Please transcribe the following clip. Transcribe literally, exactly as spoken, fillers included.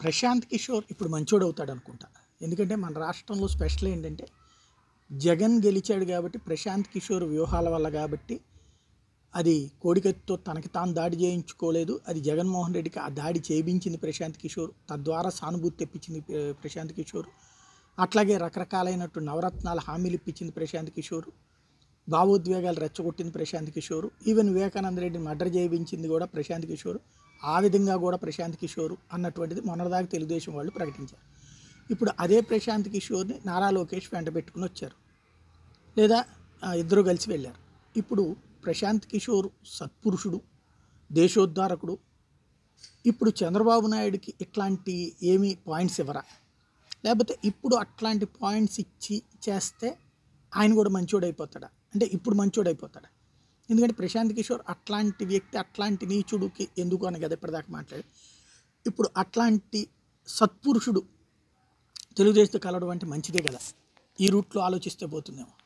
ప్రశాంత్ కిషోర్ ఇప్పుడు మంచోడు అవుతాడు అనుకుంటా. ఎందుకంటే మన రాష్ట్రంలో స్పెషల్ ఏంటంటే జగన్ గెలిచాడు కాబట్టి ప్రశాంత్ కిషోర్ వ్యూహాల వల్ల కాబట్టి అది కోడికత్తితో తనకి తాను దాడి చేయించుకోలేదు. అది జగన్మోహన్ రెడ్డికి ఆ దాడి చేయించింది ప్రశాంత్ కిషోర్. తద్వారా సానుభూతి తెప్పించింది ప్రశాంత్ కిషోర్. అట్లాగే రకరకాలైనట్టు నవరత్నాల హామీలు ఇప్పించింది ప్రశాంత్ కిషోర్. భావోద్వేగాలు రెచ్చగొట్టింది ప్రశాంత్ కిషోర్. ఈవెన్ వివేకానంద రెడ్డిని మర్డర్ చేయించింది కూడా ప్రశాంత్ కిషోర్. ఆ విధంగా కూడా ప్రశాంత్ కిషోర్ అన్నటువంటిది మొన్నటిదాకా తెలుగుదేశం వాళ్ళు ప్రకటించారు. ఇప్పుడు అదే ప్రశాంత్ కిషోర్ని నారా లోకేష్ వెంట పెట్టుకుని వచ్చారు, లేదా ఇద్దరు కలిసి వెళ్ళారు. ఇప్పుడు ప్రశాంత్ కిషోర్ సత్పురుషుడు, దేశోద్ధారకుడు. ఇప్పుడు చంద్రబాబు నాయుడికి ఇట్లాంటి ఏమీ పాయింట్స్ ఇవ్వరా? లేకపోతే ఇప్పుడు అట్లాంటి పాయింట్స్ ఇచ్చి చేస్తే ఆయన కూడా మంచోడైపోతాడా? అంటే ఇప్పుడు మంచోడైపోతాడా? ఎందుకంటే ప్రశాంత్ కిషోర్ అట్లాంటి వ్యక్తి, అట్లాంటి నీచుడికి ఎందుకు అని కదా ఇప్పటిదాకా మాట్లాడి. ఇప్పుడు అట్లాంటి సత్పురుషుడు తెలుగుదేశంతో కలవడం అంటే మంచిదే కదా. ఈ రూట్లో ఆలోచిస్తే పోతుందేమో.